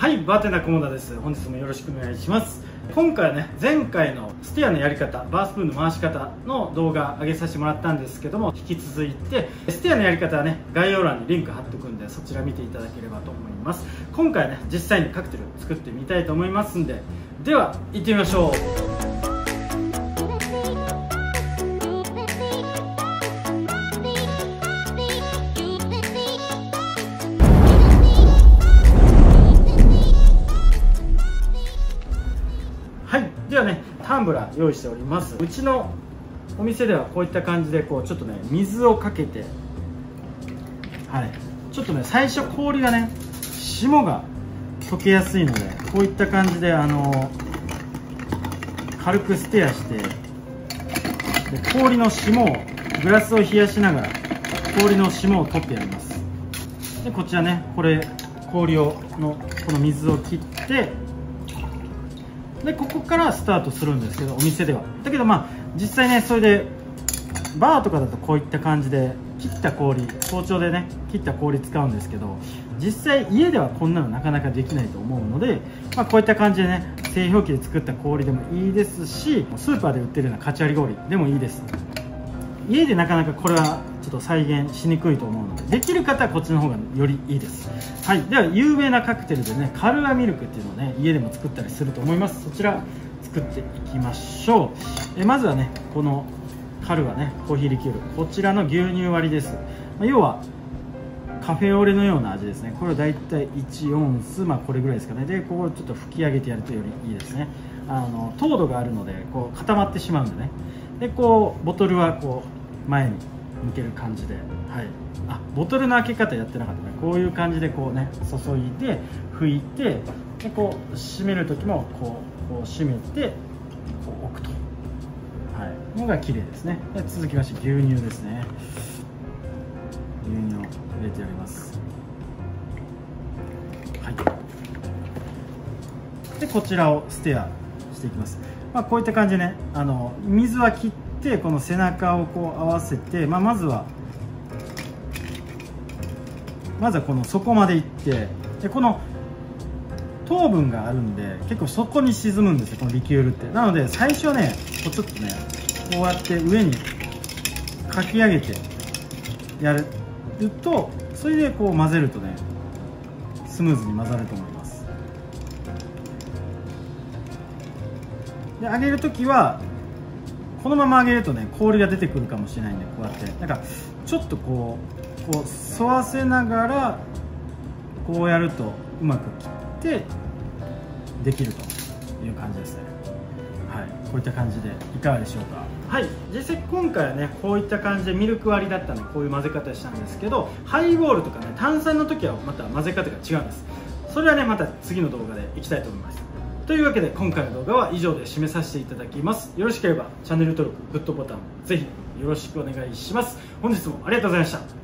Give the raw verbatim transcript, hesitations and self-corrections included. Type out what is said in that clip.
はい、バーテンダー菰田です。本日もよろしくお願いします。今回はね、前回のステアのやり方、バースプーンの回し方の動画上げさせてもらったんですけども、引き続いてステアのやり方はね、概要欄にリンク貼っておくんで、そちら見ていただければと思います。今回はね、実際にカクテル作ってみたいと思いますんで、では行ってみましょう。ではね、タンブラー用意しております。うちのお店ではこういった感じでこうちょっとね水をかけて、はい、ちょっとね最初氷がね霜が溶けやすいので、こういった感じであの軽くステアして、で氷の霜をグラスを冷やしながら氷の霜を取ってやります。でこちらね、これ氷をのこの水を切って、でここからスタートするんですけど、お店ではだけどまあ実際ね、それでバーとかだとこういった感じで切った氷、包丁でね切った氷使うんですけど、実際家ではこんなのなかなかできないと思うので、まあ、こういった感じでね製氷機で作った氷でもいいですし、スーパーで売ってるようなカチ割り氷でもいいです。家でなかなかこれはちょっと再現しにくいと思うので、できる方はこっちの方がよりいいです。はい、では有名なカクテルでね、カルアミルクっていうのをね家でも作ったりすると思います。そちら作っていきましょう。えまずはね、このカルアねコーヒーリキュール、こちらの牛乳割りです。まあ、要はカフェオレのような味ですね。これをだいたいいちオンス、まあこれぐらいですかね。でここをちょっと吹き上げてやるとよりいいですね。あの糖度があるのでこう固まってしまうんでね。でこうボトルはこう前に向ける感じで、はい、あボトルの開け方やってなかったね。こういう感じでこうね注いで拭いて、でこう閉める時もこうこう閉めてこう置くと、はい、のが綺麗ですね。で続きまして牛乳ですね。牛乳を入れてやります。はい、でこちらをステアしていきます。まあ、こういった感じでね、あの水は切ってこの背中をこう合わせて、まあ、まずはまずはこの底までいって、でこの糖分があるんで結構底に沈むんですよ、このリキュールって。なので最初はねこうちょっとねこうやって上にかき上げてやると、それでこう混ぜるとねスムーズに混ざると思います。で揚げる時はこのまま揚げるとね氷が出てくるかもしれないんで、こうやってなんかちょっとこうこう沿わせながらこうやるとうまく切ってできるという感じですね。はい、こういった感じでいかがでしょうか。はい、実際今回はねこういった感じでミルク割りだったのでこういう混ぜ方したんですけど、ハイボールとかね炭酸の時はまた混ぜ方が違うんです。それはねまた次の動画でいきたいと思います。というわけで今回の動画は以上で締めさせていただきます。よろしければチャンネル登録、グッドボタンぜひよろしくお願いします。本日もありがとうございました。